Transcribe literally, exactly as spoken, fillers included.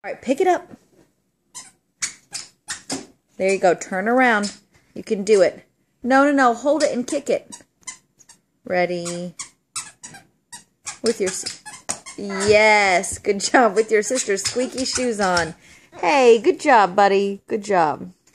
All right, pick it up. There you go. Turn around. You can do it. No, no, no. Hold it and kick it. Ready? With your... Yes. Good job with your sister's squeaky shoes on. Hey, good job, buddy. Good job.